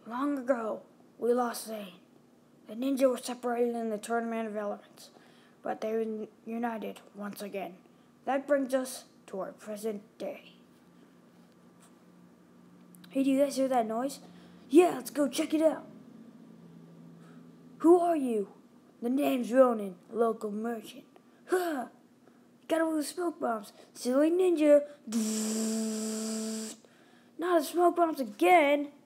Long ago, we lost Zane. The ninja were separated in the Tournament of Elements, but they were united once again. That brings us to our present day. Hey, do you guys hear that noise? Yeah, let's go check it out. Who are you? The name's Ronan, a local merchant. Huh! Got all the smoke bombs. Silly ninja. Not the smoke bombs again.